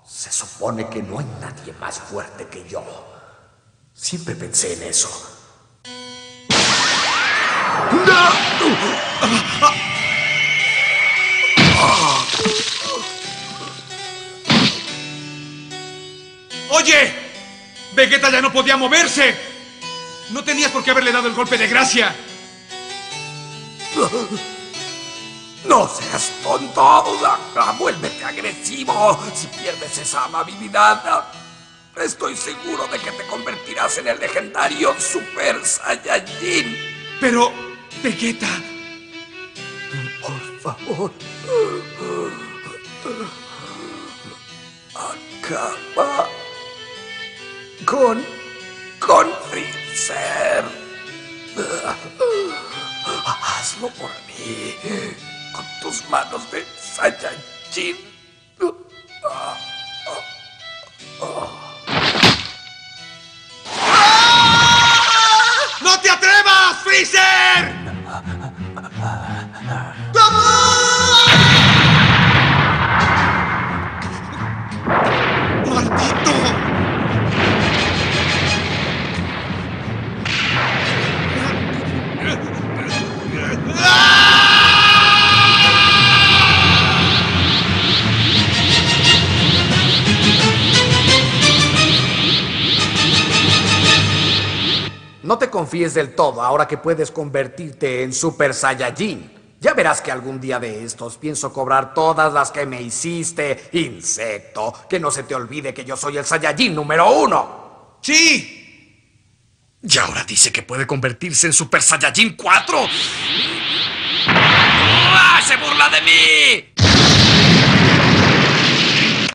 Se supone que no hay nadie más fuerte que yo. Siempre pensé en eso. ¡Oye! Vegeta ya no podía moverse. No tenías por qué haberle dado el golpe de gracia. ¡No seas tonto! ¡Vuélvete agresivo! Si pierdes esa amabilidad, estoy seguro de que te convertirás en el legendario Super Saiyajin. Pero, Vegeta... Por favor... acaba... con Freezer. Hazlo por mí. Con tus manos de Saiyajin. ¡No te atrevas, Freezer! ¡Maldito! No te confíes del todo ahora que puedes convertirte en Super Saiyajin. Ya verás que algún día de estos pienso cobrar todas las que me hiciste, insecto. Que no se te olvide que yo soy el Saiyajin número 1. ¡Sí! Y ahora dice que puede convertirse en Super Saiyajin 4. ¡Ah! ¡Se burla de mí!